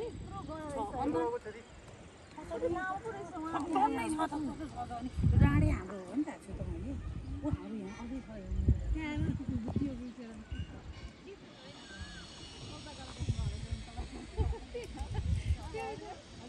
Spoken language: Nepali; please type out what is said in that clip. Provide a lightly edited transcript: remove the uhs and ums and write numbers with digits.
राडे हाम्रो हो नि त छुटोमा ऊ हाम्रो यहाँ अघि छ